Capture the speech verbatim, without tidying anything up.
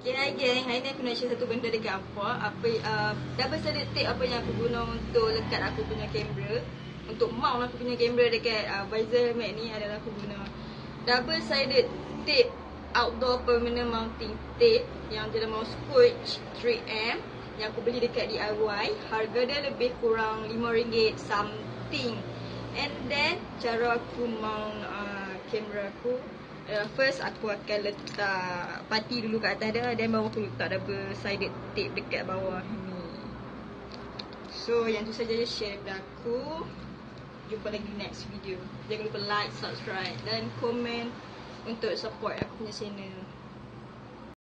Okay, hi geng. Hari ni aku nak share satu benda dekat apa. Apa uh, double sided tape apa yang aku guna untuk lekat aku punya kamera. Untuk mount aku punya kamera dekat uh, visor Mac ni adalah aku guna double sided tape outdoor permanent mounting tape yang jenama Scotch three M yang aku beli dekat D I Y. Harga dia lebih kurang lima ringgit something. And then cara aku mount uh, kamera aku, Uh, first aku akan letak pati dulu kat atas dia, dan baru aku letak double sided tape dekat bawah ni. So yang tu saja je share daripada aku. Jumpa lagi next video. Jangan lupa like, subscribe dan komen untuk support aku punya channel.